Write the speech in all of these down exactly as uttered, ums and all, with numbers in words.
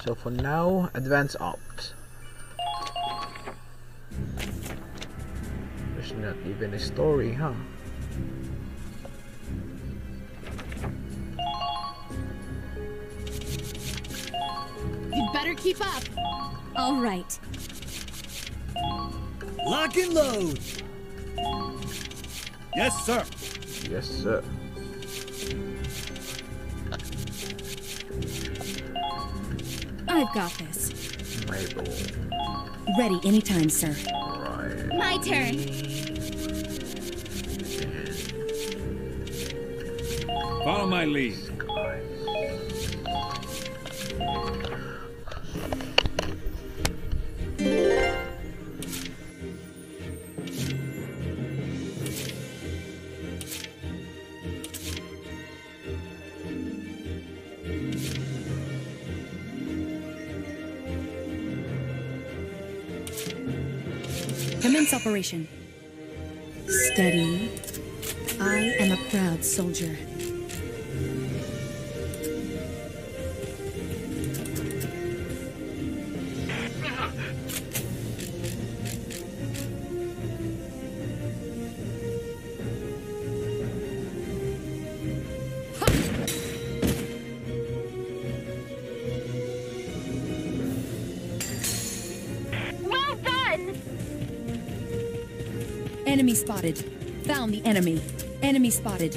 So for now, advance ops. There's not even a story, huh? You'd better keep up. All right. Lock and load. Yes, sir. Yes, sir. I've got this. Mabel. Ready anytime, sir. Right. My turn. Follow my lead. Commence operation. Steady. I am a proud soldier. Enemy spotted. Found the enemy. Enemy spotted.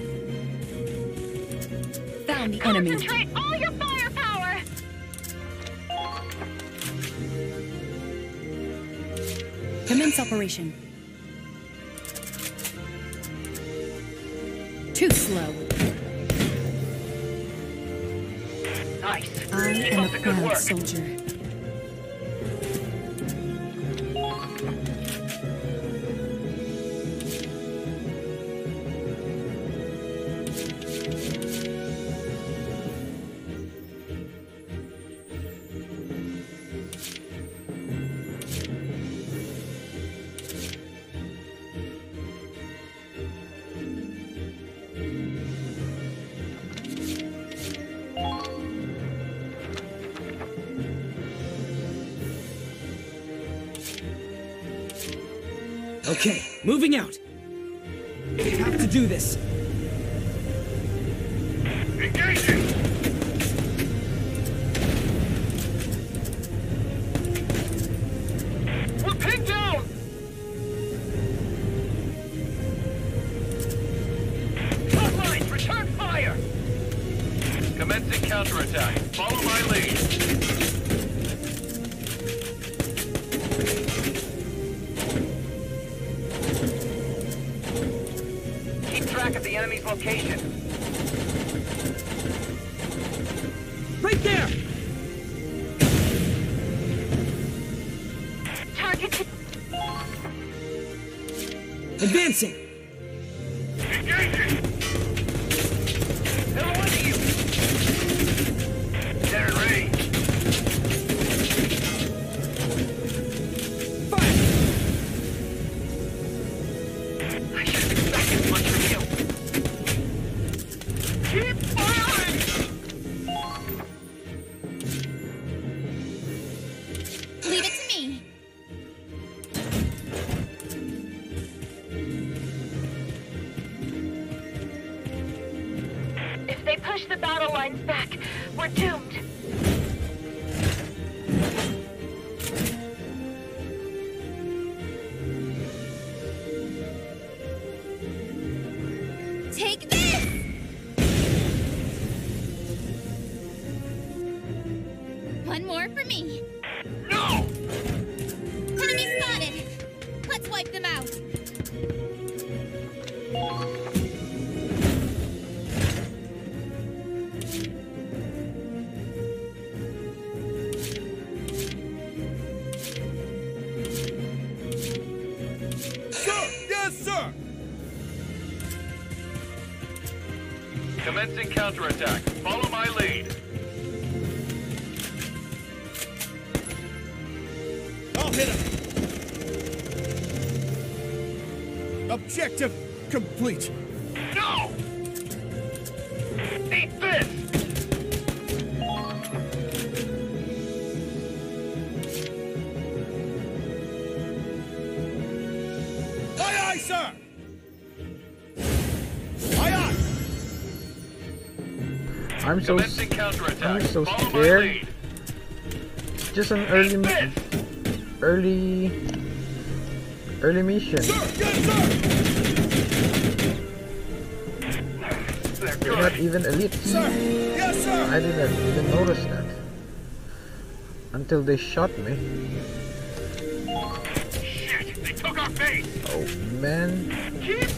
Found the enemy. Concentrate all your firepower! Commence operation. Too slow. Nice. I Keep am up a the good proud work. soldier. Okay, moving out. We have to do this. Engaging! We're pinned down! Front lines, return fire! Commencing counterattack. Follow my lead. Track of the enemy's location. Right there! Target. Advancing! Engaging! They're on you! They're in range. Fire! I should have expected much from you. Keep firing! Leave it to me. If they push the battle lines back, we're doomed. Take this! One more for me. No! Enemy spotted. Let's wipe them out. Sir! Yes, sir! Commencing counterattack. Follow my lead. I'll hit him! Objective complete! No! Eat this! aye, sir! Aye, aye! I'm so Commencing counterattack. I'm so Follow my scared. lead. just an early mi- early early mission. Sir, yes, sir! They're They're not good. even elite. Sir, yes, sir! I didn't even notice that until they shot me. Shit, they took our base. Oh man. Keep.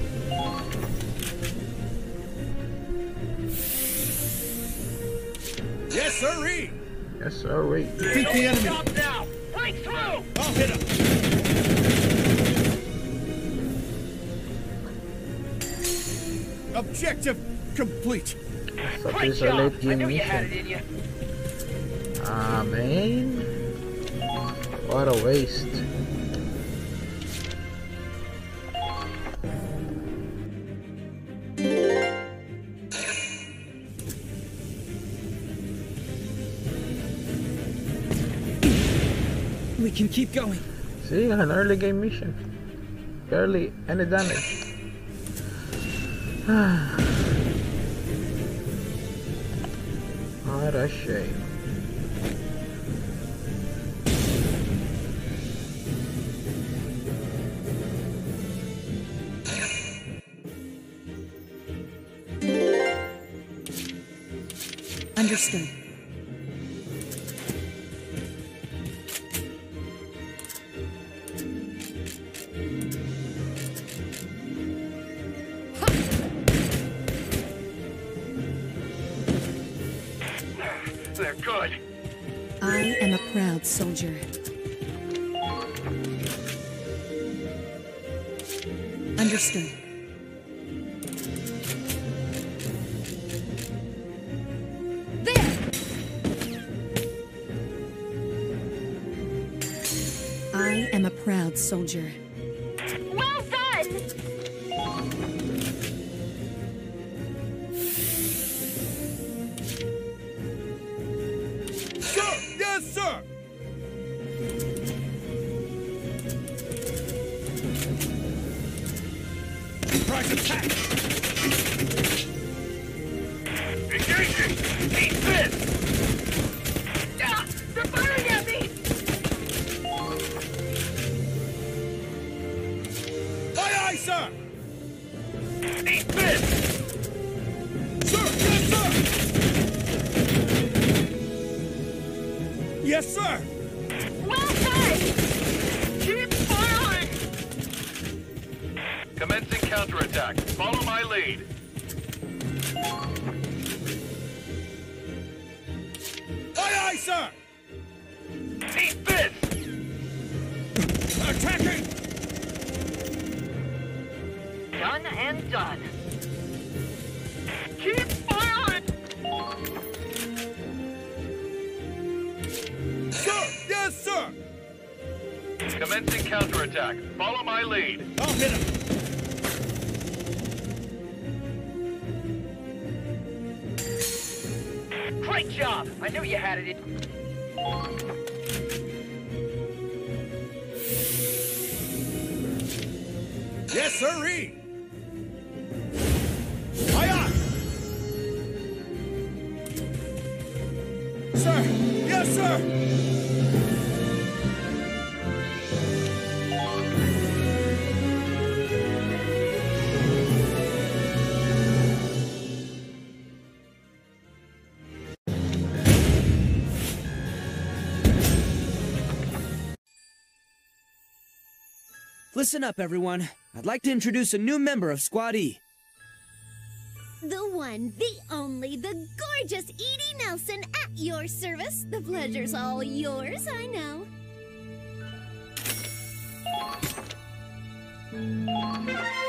Yes, sirree! Yes, sir. Wait. Defeat the enemy! Stop now. Break through. I'll hit him! Objective complete! I thought Great this is a job. late I game knew you had it mission. in you. Ah man. What a waste. We can keep going. See, an early game mission. Barely any damage. What a shame. Understood. They're good. I am a proud soldier. Understood. There! I am a proud soldier. Well done. Sir, yes, sir! Surprise attack! Engaging. Eat this. Ah, they're firing at me. Aye, aye, sir! Eat this. Sir, yes, sir! Yes, sir! Well done. Keep firing. Commencing counterattack. Follow my lead. Aye, aye, sir! Eat this. Attacking! Done and done. Keep firing. Sir, yes, sir! Commencing counterattack. Follow my lead. I'll hit him! Great job. I knew you had it in. Yes, sirree! Aye, aye! Sir, yes, sir! Listen up, everyone. I'd like to introduce a new member of Squad E. The one, the only, the gorgeous Edie Nelson at your service. The pleasure's all yours, I know.